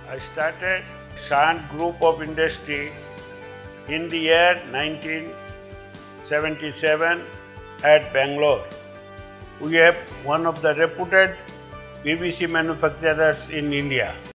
I started Shant Group of Industry in the year 1977 at Bangalore. We have one of the reputed PVC manufacturers in India.